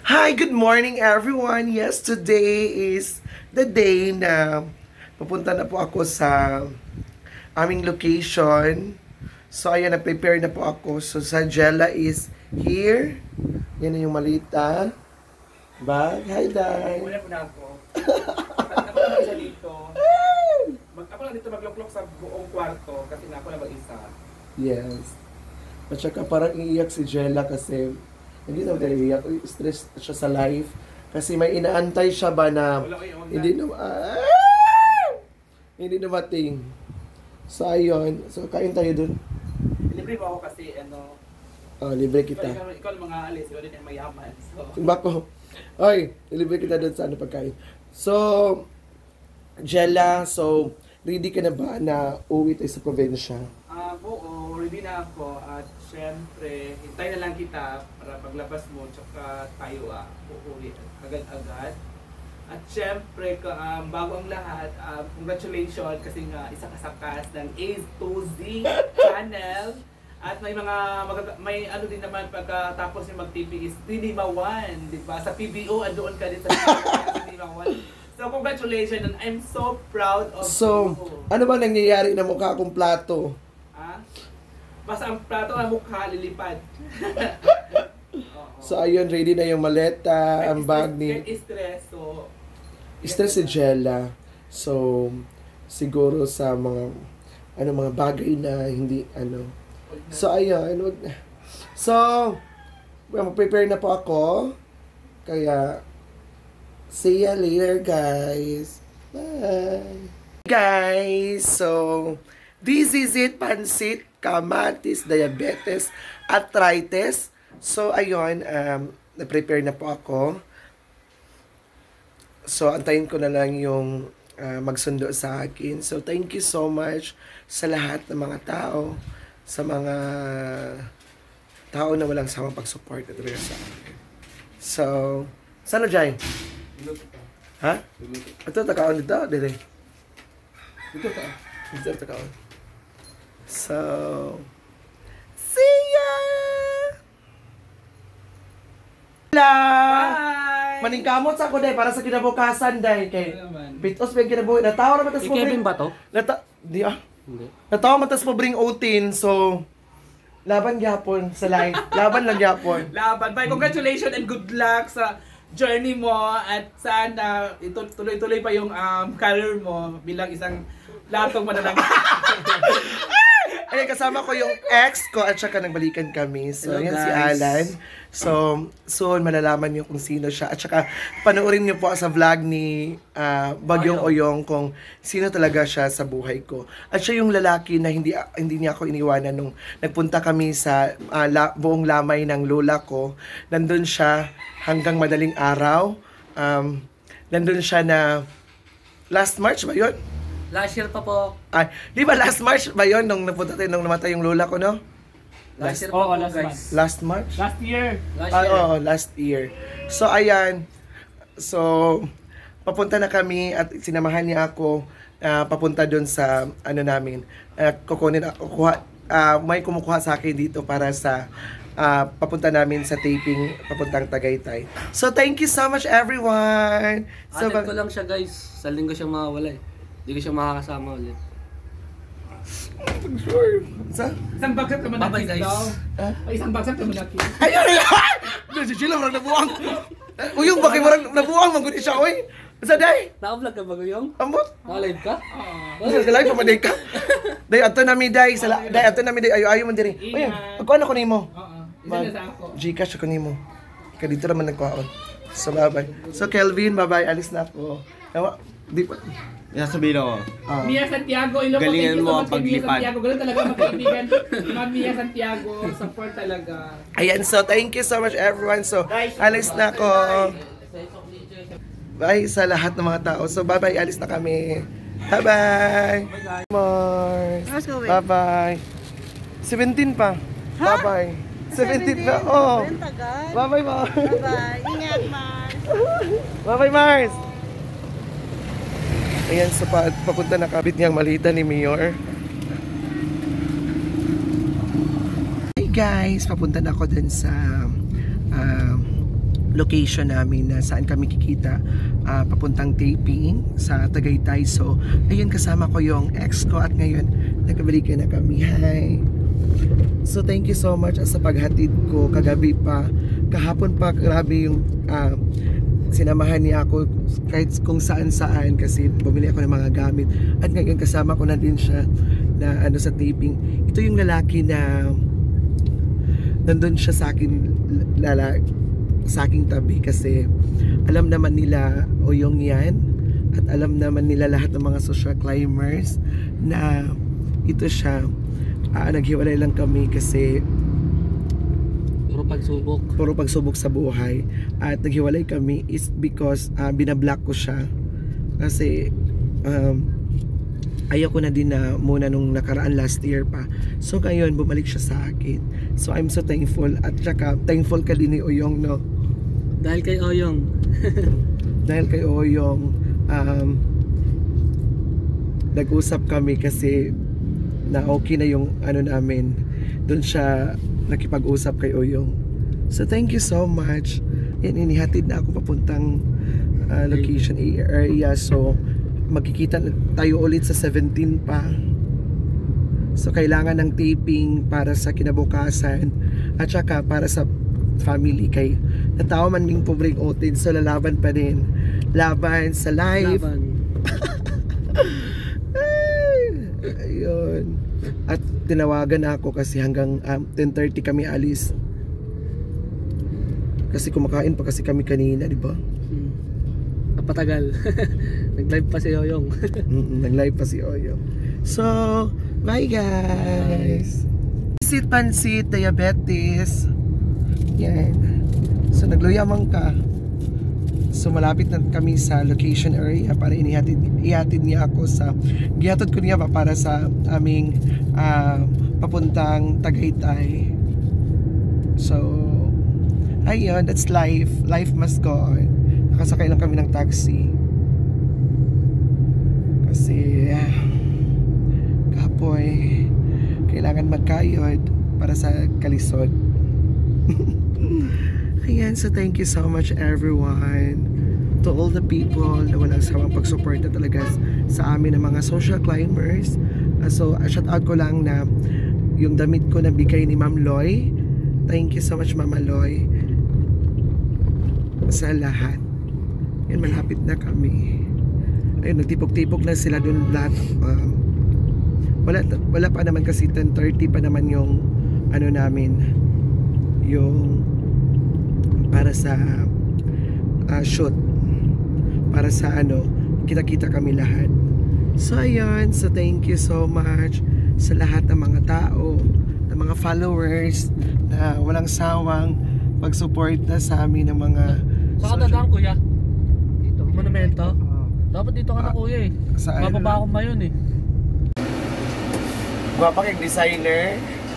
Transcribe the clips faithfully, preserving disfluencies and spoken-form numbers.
Hi, good morning everyone. Yes, today is the day na pupunta na po ako sa aming location. So, ayan, na-prepare na po ako. So, sa Jella is here. Yan na yung malita. Bag. Hi, Day. Wala po na ako. Ako lang isa dito. Mag, ako lang dito magloklok sa buong kwarto kasi nga ako lang mag-isa. Yes. At saka parang iiyak si Jella kasi hindi na tayo iiyak. Stress siya sa life. Kasi may inaantay siya ba na Wala ko yung hindi na ah! hindi na mating. So, ayun. So, kain tayo dun. Libre mo ako kasi ano, Oh, libre ikaw, kita. ikaw, ikaw lang mga alis, ikaw din yung mayaman. So, Bako. Oy, libre kita dun sa ano pagkain. So, Jella, so, ready ka na ba na uwi tayo sa probinsya? ah oo, ready na ako at syempre, hintay na lang kita para paglabas mo tsaka tayo ah, uuwi agad-agad. At syempre, ka- um, bago ang lahat, um, congratulations kasi nga isa ka sa cast ng A to Z channel. At may mga, magaga- may ano din naman pagkatapos yung mag-T V is Dinima One, di ba? Sa P B O, andoon ka din sa Dinima One. So, congratulations and I'm so proud of So, you. ano ba nangyayari na mukha akong plato? Ah? Basta ang plato ang mukha lilipad. Oo. So, ayun, ready na yung maleta, Kahit ang bag stress- ni... kahit stress, so... Stress si Jella. So, siguro sa mga, ano, mga bagay na hindi, ano. So, ayun. Wag na. So, well, mag-prepare na po ako. Kaya, see ya later, guys. Bye. Guys, so, this is it. Pansit, kamatis, diabetes, arthritis. So, ayun, um, na-prepare na po ako. So, antayin ko na lang yung uh, magsundo sa akin. So, thank you so much sa lahat ng mga tao, sa mga tao na walang samang pag-support at talaga sa akin. So, saan na dyan? Ha? Ito, takaon dito. Dito. Dito, takaon. Dito, takaon. So, see ya! Hello! Bye! Maningkamot sa ako, day, para sa kinabukasan, day. Kay Ano naman? Pitos ba yung kinabuhi? Natawa naman tas Si Kevin ba to? Nata... Di ah. Hindi. Natawa naman tas mo bring otin, so... Laban gyapon sa life. Laban lang gyapon. Laban. Bye, congratulations and good luck sa journey mo at sana ito tuloy-tuloy pa yung um, career mo bilang isang latong mananang. Ay, kasama ko yung ex ko at saka nagbalikan kami. So, Hello, yan si guys. Alan. So, soon malalaman niyo kung sino siya. At saka, panoorin niyo po sa vlog ni ah, Bagyong Oyong kung sino talaga siya sa buhay ko. At siya yung lalaki na hindi hindi niya ako iniwanan nung nagpunta kami sa ah, la, buong lamay ng lola ko. Nandun siya hanggang madaling araw. Um, nandun siya na last March ba yun? Last year pa po. Ay, di ba last March ba yun nung napunta tayo nung namatay yung lola ko, no? Last year Oo, pa po, last guys. month. Last March? Last year. Last Ah, year. oo, last year. So, ayan. So, papunta na kami at sinamahan niya ako ah, papunta doon sa, ano namin, uh, kukunin, kukuha, ah, may kumukuha sa akin dito para sa ah, papunta namin sa taping papuntang Tagaytay. So, thank you so much, everyone! So, Atid ko lang siya, guys. Sa linggo siya mawawala eh. Hindi ko siya makakasama ulit. sure. Sa? Isang bagsak naman Bye-bye, natin guys. daw. Ah? Ay, isang bagsak naman natin. Ayun! Ayun! Si Chilo, marang nabuang! Uyong, bakit marang nabuang? Magunin siya, uy! Sa day! Na-vlog ka ba, Guyong? Amot! Naka-live ka? Oo. Sa live pa maday ka. Day ato nami day sa la- day ato nami day ayo ayo man diri. Oy, Ingat. ako ano ko nimo? Oo. Isa Mag na sa ako. Gcash ako nimo. Ka dito naman nagkuhaon. So bye-bye. So Kelvin, bye-bye. Alis na ako. Ewa, di pa. Yan sabihin ako. Ah. Mia Santiago, Ilocos, Galingan thank you mo so ang much kay Mia paglipad. Santiago. Ganun talaga magkaibigan. Ma'am Mia Santiago, support talaga. Ayan, so thank you so much everyone. So alis na ako. Bye sa lahat ng mga tao. So bye-bye. Alis na kami. Bye-bye. Mars. Bye-bye. seventeen pa. Bye-bye. seventeen pa. Oh. Bye-bye, Mars. Bye. Ingat, Mars. Bye-bye, Mars! Ayan, sa pa papunta na kabit niyang malita ni Mayor. Hey guys, papunta na ako dun sa uh, location namin na saan kami kikita uh, papuntang taping sa Tagaytay. So ayun, kasama ko yung ex ko at ngayon nagbalikan na kami. Hi! So thank you so much sa paghatid ko kagabi pa, kahapon pa, grabe yung uh, sinamahan niya ako kahit kung saan saan kasi bumili ako ng mga gamit, at ngayon kasama ko na din siya na ano sa taping. Ito yung lalaki na nandun siya sa akin, lala, sa aking tabi kasi alam naman nila Oyong yan at alam naman nila lahat ng mga social climbers na ito siya. Uh, naghiwalay lang kami kasi Puro pagsubok. puro pagsubok sa buhay, at naghiwalay kami is because uh, binablock ko siya kasi um, ayaw ko na din na muna nung nakaraan last year pa. So ngayon bumalik siya sa akin, so I'm so thankful, at saka thankful ka din ni Oyong, no? Dahil kay Oyong. Dahil kay Oyong um, nag-usap kami kasi na okay na yung ano namin, doon siya nakipag-usap kay Oyong. So thank you so much. Yan, inihatid na ako papuntang uh, location area. So magkikita tayo ulit sa seventeen pa. So kailangan ng taping para sa kinabukasan at saka para sa family, kay natawa man ming pobreng otin, so lalaban pa din. Laban sa life. Laban. Ayun. At tinawagan ako kasi hanggang um, ten thirty kami alis. Kasi kumakain pa kasi kami kanina, di ba? Hmm. Napatagal. Nag-live pa si Oyong. Mm-mm, nag-live pa si Oyong. So, bye guys. Pansit, pansit, diabetes. Yan. So, nagluyamang ka. So, malapit na kami sa location area para inihatid, ihatid niya ako sa, gihatid ko niya pa para sa aming uh, papuntang Tagaytay. So, ayun, that's life. Life must go on. Nakasakay lang kami ng taxi. Kasi, uh, kapoy, kailangan magkayod para sa kalisod. Ayan, so thank you so much everyone, to all the people na walang sawang pagsuporta talaga sa amin ng mga social climbers. Uh, so uh, shout out ko lang na yung damit ko na bigay ni Ma'am Loy. Thank you so much Mama Loy sa lahat. Yan, malapit na kami. Ayun, nagtipok-tipok na sila dun lahat. Uh, wala, wala pa naman kasi ten thirty pa naman yung ano namin, yung para sa uh, shoot, para sa ano, kita-kita kami lahat. So ayun, so thank you so much sa lahat ng mga tao, ng mga followers na walang sawang pag-suporta sa amin ng mga Saan ka dadaan, kuya? Dito. Monumento? Uh, Dapat dito ka na, kuya eh. Saan? Bababa ako ngayon eh. Gwapa kang designer.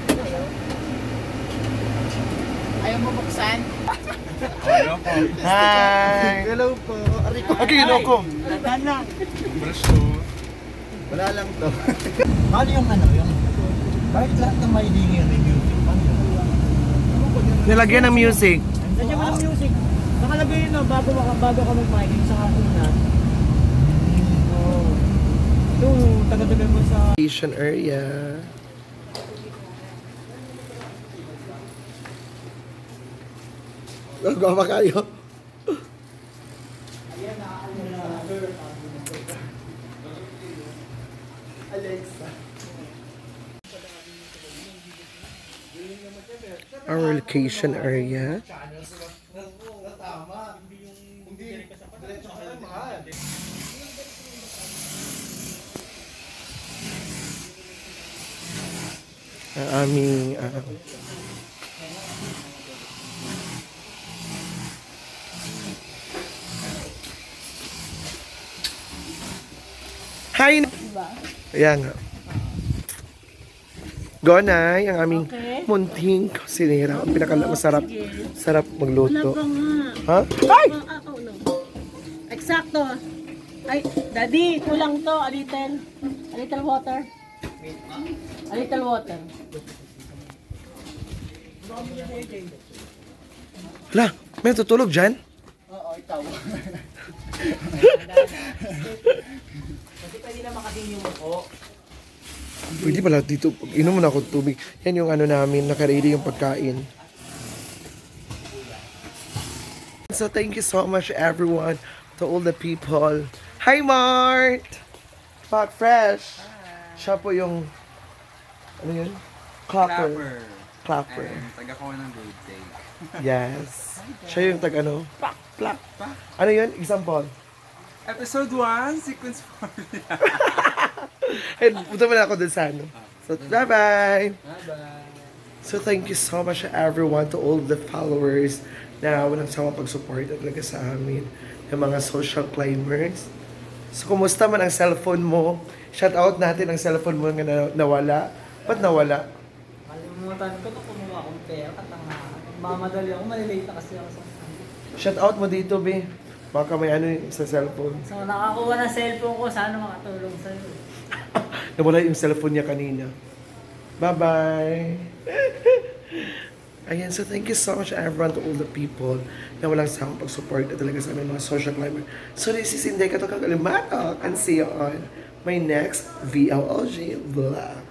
Ayaw mo buksan? Hello po. Hi! Hello po. Ariko. Okay, yun ako. Dadan lang. Brush to. Wala lang to. Ano yung ano? Yung... Bakit lahat ng may hindi yung review? Nilagyan ng music. Nandiyan mo ng music. Nakalagay yun no, bago, bago ka mag-miking sa una. Oh. Ito, taga-tagal mo sa... Station area. Gawama kayo. Alexa. Our location area. Ang aming uh, Hi! Ayan nga. Gonay, ang aming Okay. munting kusinera. Ang pinakamasarap. Sarap magluto. Wala pa nga. Ha? Ay! Ah, ah, oh, no. Eksakto. Ay, daddy, kulang to. A little. A little water. A little water. Hala, may tutulog dyan? Oo, ikaw. Kasi pwede naman kasi yung muko. Pwede pala dito. Inom mo na ako tubig. Yan yung ano namin, nakaready yung pagkain. So thank you so much everyone, to all the people. Hi Mart! Pat Fresh! Siya po yung, ano yun? Clapper. Clapper. And taga ko ng good take. Yes. Siya yung tag ano? Plak, plak. Ano yun? Example. Episode one, sequence four. Ay, punta mo na ako dun sa ano. So, bye-bye! Bye-bye. So, thank you so much everyone, to all the followers na walang sama pag-support talaga sa amin, yung mga social climbers. So, kumusta man ang cellphone mo? Shout out natin ang cellphone mo nga na- nawala. Ba't nawala? Kalimutan ko na kumuha akong pera at ang mamadali ako, malilate na kasi ako sa Shout out mo dito, be. Baka may ano yung sa cellphone. So nakakuha ng cellphone ko, sana makatulong sa'yo. Nawala yung cellphone niya kanina. Bye-bye! Ayan, so thank you so much everyone, to all the people na walang sawang pag-support na talaga sa aming mga social climber. So this is Inday Katokang Kalimatok, and see you on my next V L O G vlog.